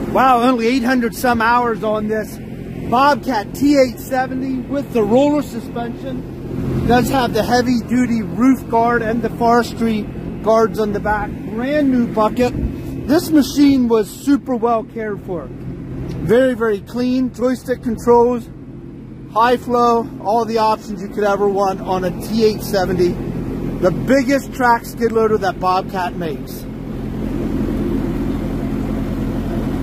Wow, only 800 some hours on this BOBCAT T870 with the roller suspension. It does have the heavy duty roof guard and the Forestry guards on the back. Brand new bucket. This machine was super well cared for. Very, very clean. Joystick controls, high flow, all the options you could ever want on a T870. The biggest track skid loader that BOBCAT makes.